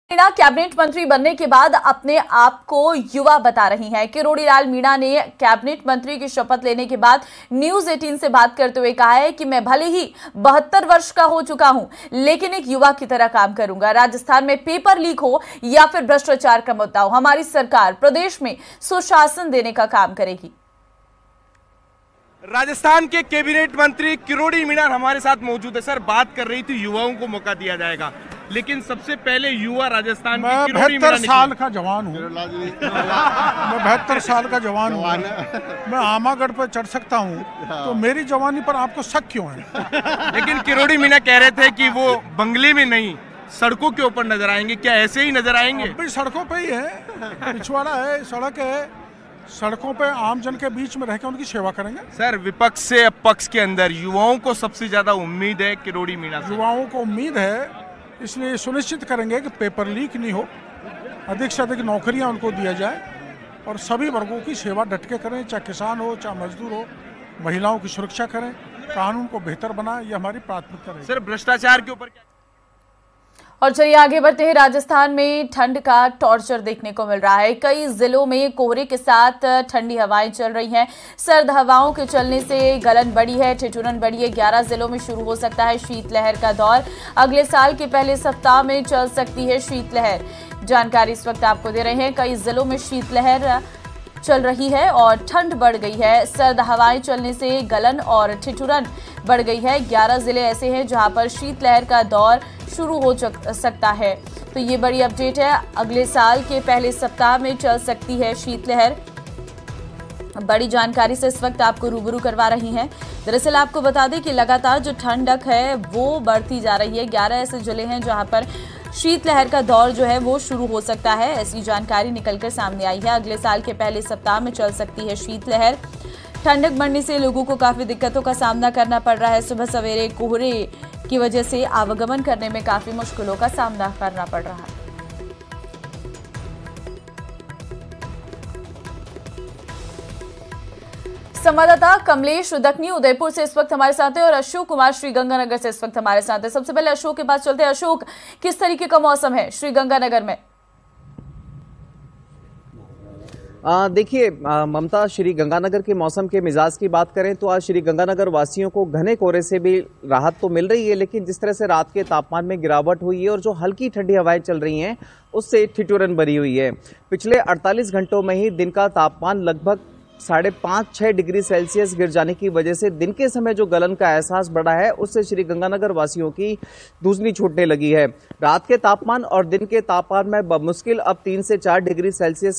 Meena cabinet मंत्री बनने के बाद अपने आप को युवा बता रही हैं। किरोड़ीलाल मीणा ने कैबिनेट मंत्री की शपथ लेने के बाद न्यूज 18 से बात करते हुए कहा है कि मैं भले ही 72 वर्ष का हो चुका हूं, लेकिन एक युवा की तरह काम करूंगा। राजस्थान में पेपर लीक हो या फिर भ्रष्टाचार का मुद्दा हो, हमारी सरकार प्रदेश में सुशासन देने का काम करेगी। राजस्थान के कैबिनेट मंत्री किरोड़ी मीणा हमारे साथ मौजूद है। सर, बात कर रही थी युवाओं को मौका दिया जाएगा, लेकिन सबसे पहले युवा राजस्थान मैं 72 साल का जवान हूँ। मैं 72 साल का जवान हूँ। मैं आमागढ़ पर चढ़ सकता हूँ, तो मेरी जवानी पर आपको शक क्यों है? लेकिन किरोड़ी मीणा कह रहे थे कि वो बंगले में नहीं, सड़कों के ऊपर नजर आएंगे। क्या ऐसे ही नजर आएंगे? भाई सड़कों पे ही है, पिछवाड़ा है, सड़क है, सड़कों पे आम जन के बीच में रहकर उनकी सेवा करेंगे। सर, विपक्ष से पक्ष के अंदर युवाओं को सबसे ज्यादा उम्मीद है किरोड़ी मीणा से। युवाओं को उम्मीद है, इसलिए सुनिश्चित करेंगे कि पेपर लीक नहीं हो, अधिक से अधिक नौकरियां उनको दिया जाए और सभी वर्गों की सेवा डट के करें, चाहे किसान हो, चाहे मजदूर हो, महिलाओं की सुरक्षा करें, कानून को बेहतर बनाएं, ये हमारी प्राथमिकता है। सर, भ्रष्टाचार के ऊपर क्या? और चलिए आगे बढ़ते हैं। राजस्थान में ठंड का टॉर्चर देखने को मिल रहा है। कई जिलों में कोहरे के साथ ठंडी हवाएं चल रही हैं। सर्द हवाओं के चलने से गलन बढ़ी है, ठिठुरन बढ़ी है। 11 जिलों में शुरू हो सकता है शीतलहर का दौर। अगले साल के पहले सप्ताह में चल सकती है शीतलहर। जानकारी इस वक्त आपको दे रहे हैं। कई जिलों में शीतलहर चल रही है और ठंड बढ़ गई है। सर्द हवाएं चलने से गलन और ठिठुरन बढ़ गई है। 11 जिले ऐसे हैं जहां पर शीतलहर का दौर शुरू हो सकता है। तो ये बड़ी अपडेट है। अगले साल के पहले सप्ताह में चल सकती है शीतलहर। बड़ी जानकारी से इस वक्त आपको रूबरू करवा रही हैं। दरअसल आपको बता दें कि लगातार जो ठंडक है वो बढ़ती जा रही है। 11 ऐसे जिले हैं जहां पर शीतलहर का दौर जो है वो शुरू हो सकता है। ऐसी जानकारी निकलकर सामने आई है। अगले साल के पहले सप्ताह में चल सकती है शीतलहर। ठंडक बढ़ने से लोगों को काफी दिक्कतों का सामना करना पड़ रहा है। सुबह सवेरे कोहरे की वजह से आवागमन करने में काफी मुश्किलों का सामना करना पड़ रहा है। संवाददाता कमलेश दखनी उदयपुर से इस वक्त हमारे साथ है और अशोक कुमार श्रीगंगानगर से इस वक्त हमारे साथ है। सबसे पहले अशोक के पास चलते हैं। अशोक, किस तरीके का मौसम है श्रीगंगानगर में? देखिए ममता, श्री गंगानगर के मौसम के मिजाज की बात करें तो आज श्री गंगानगर वासियों को घने कोहरे से भी राहत तो मिल रही है, लेकिन जिस तरह से रात के तापमान में गिरावट हुई है और जो हल्की ठंडी हवाएं चल रही हैं उससे ठिठुरन भरी हुई है। पिछले 48 घंटों में ही दिन का तापमान लगभग 5.5-6 डिग्री सेल्सियस गिर जाने की वजह से दिन के समय जो गलन का एहसास बढ़ा है उससे श्री गंगानगर वासियों की दूसरी छूटने लगी है। रात के तापमान और दिन के तापमान में बमुश्किल अब 3 से 4 डिग्री सेल्सियस